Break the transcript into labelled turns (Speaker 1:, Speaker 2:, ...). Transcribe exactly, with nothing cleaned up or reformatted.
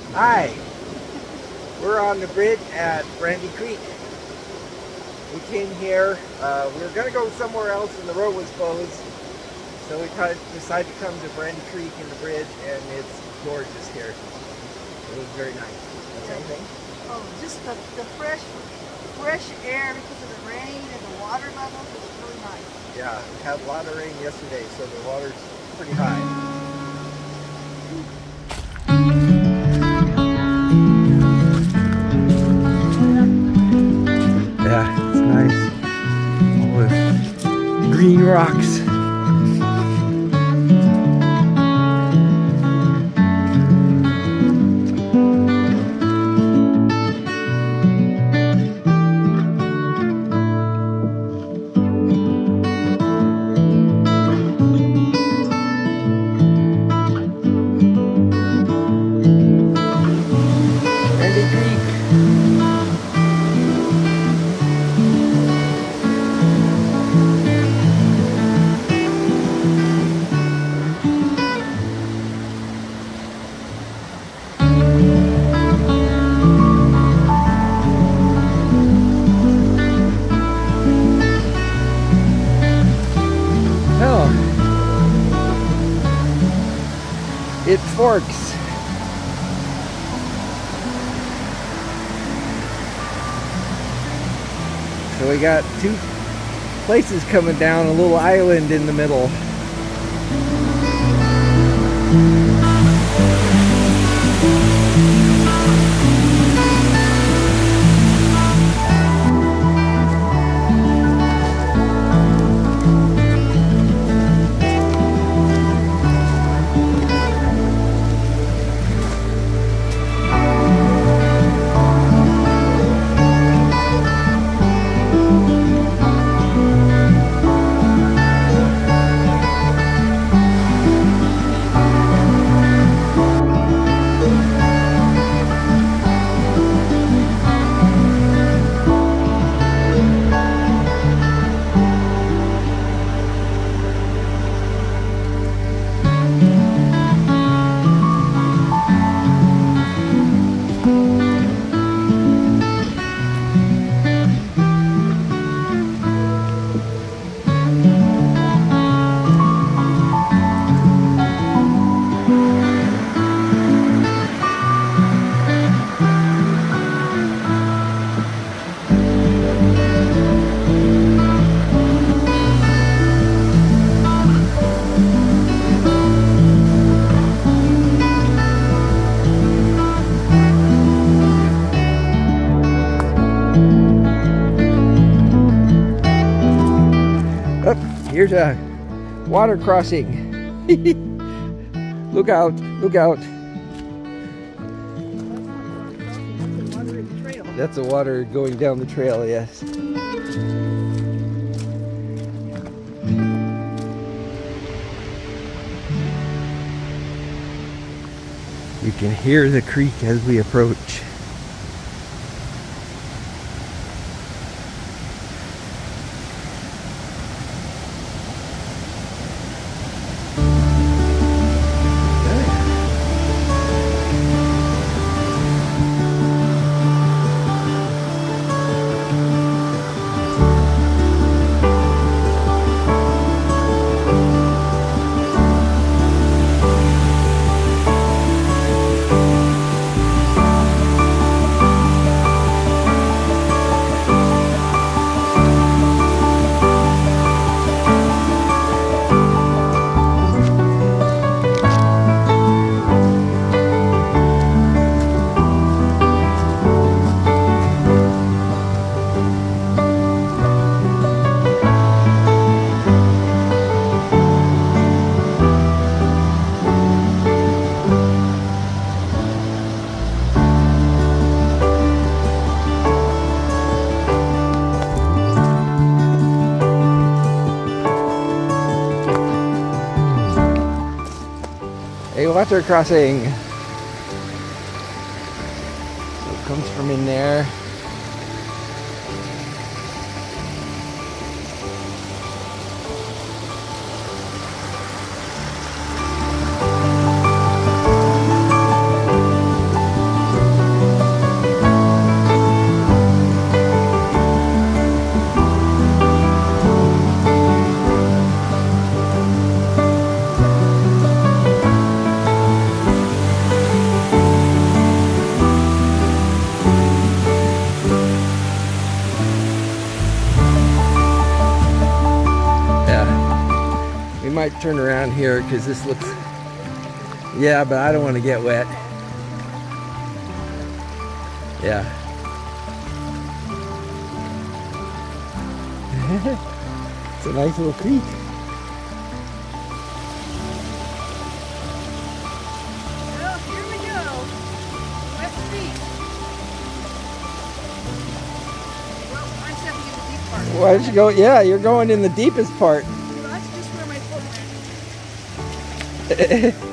Speaker 1: Hi, we're on the bridge at Brandy Creek. We came here, uh, we were going to go somewhere else and the road was closed, so we kind of decided to come to Brandy Creek and the bridge, and it's gorgeous here. It was very nice.
Speaker 2: Yeah.
Speaker 1: Anything?
Speaker 2: Oh, just the, the fresh fresh air because of the rain and the water levels was really nice.
Speaker 1: Yeah, we had a lot of rain yesterday, so the water's pretty high. Yeah, it's nice. All the green rocks. Brandy Creek. Oh, it forks. So we got two places coming down, a little island in the middle. Oh, here's a water crossing. Look out, look out. That's the water going down the trail, yes. You can hear the creek as we approach. A water crossing. So it comes from in there. might turn around here because this looks, yeah, but I don't want to get wet. Yeah. It's a nice little creek.
Speaker 2: Well, here we go. West Beach. Well, I'm stepping in the deep part.
Speaker 1: Why don't you go? Yeah, you're going in the deepest part.
Speaker 2: Well, that's just where my foot went.